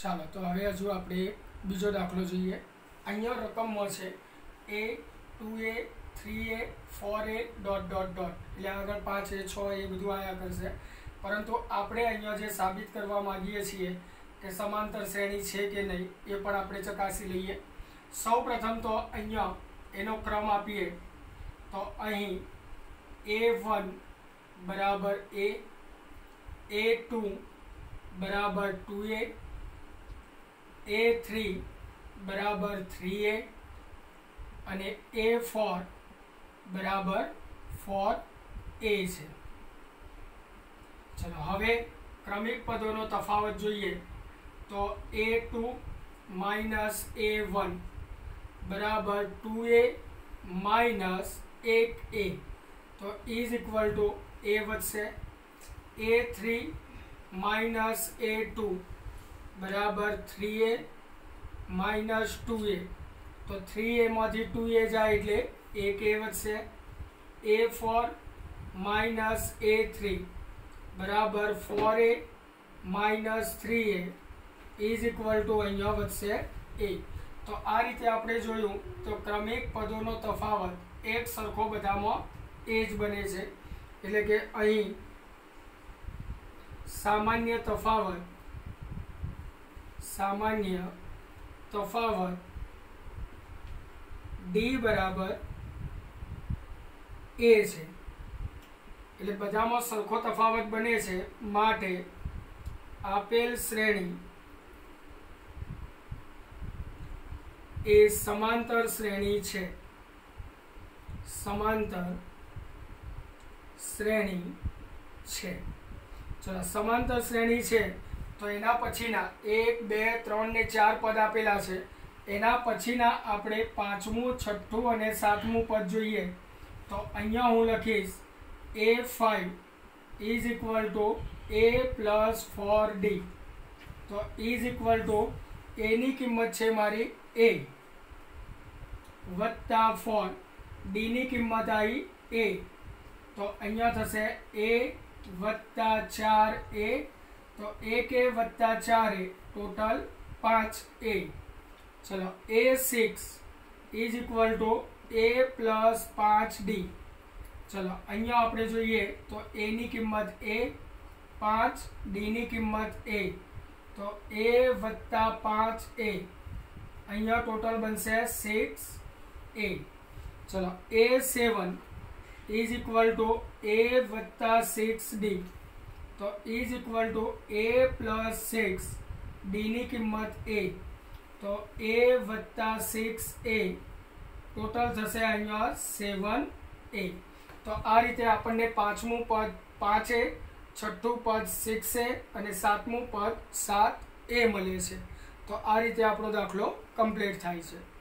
ચાલો તો હવે હજુ આપણે બીજો દાખલો જોઈએ। અહીંયા રકમમાં છે a 2a 3a 4a dot dot dot એટલે આગળ 5a 6a એ બધું આયા કરશે, પરંતુ આપણે અહીંયા જે સાબિત કરવા માંગીએ છીએ કે સમાંતર શ્રેણી છે કે નહીં એ પણ આપણે ચકાસી લઈએ। સૌ પ્રથમ તો અહીંયા એનો ક્રમ આપીએ તો અહીં a1 બરાબર a, a2 बराबर 2a, a3 बराबर 3a અને a4 बराबर 4a છે। चलो હવે ક્રમિક પદોનો તફાવત જોઈએ તો a2 માઇનસ a1 बराबर 2a माइनस 1a तो इज इक्वल टू a વધશે, a3 माइनस a2 बराबर 3a माइनस 2a तो 3a मांथी 2a जाए એટલે 1a વધશે, a4 माइनस a3 बराबर 4a minus 3a is equal to અહીંયા વધશે a। तो आ रीते आपणे जोयुं तो क्रमिक पदों तफावत एक सरखो बधामां ए ज बने छे, एटले के अहीं सामान्य तफावत d बराबर a छे, एटले बधामां सरखो तफावत बने छे माटे आपेल श्रेणी ए समांतर श्रेणी छे, समांतर श्रेणी छे। चलो समांतर श्रेणी छे तो एना पछीना 1 2 3 ने 4 पद आपेला छे, एना पछीना आपणे पांचमું छठ્ઠું અને સાતમું पद जोईए तो अहींया हूँ लखीश a5 is equal to a plus 4d तो इज इक्वल टू ए नी किंमत छे मारी a वत्ता 4 d नी किंमत आई a तो अहींया थशे a वत्ता 4a तो 1a वत्ता 4a टोटल 5a। चलो a6 is equal to a plus 5d चलो अहींया आपणे जोईए तो a नी किंमत a 5 d नी किंमत a तो a वत्ता 5a अहींया टोटल बनशे 6a। चलो a7 is equal to a वत्ता 6d तो is equal to a plus 6 d नी किंमत a तो a वत्ता 6a टोटल थशे अहींया 7a। तो आ रीते आपणे पांचमું पद 5a, छठ્ઠું पद 6a અને સાતમું पद 7a મળે છે। तो आ रीते आपणो दाखलो कम्प्लीट थाय छे।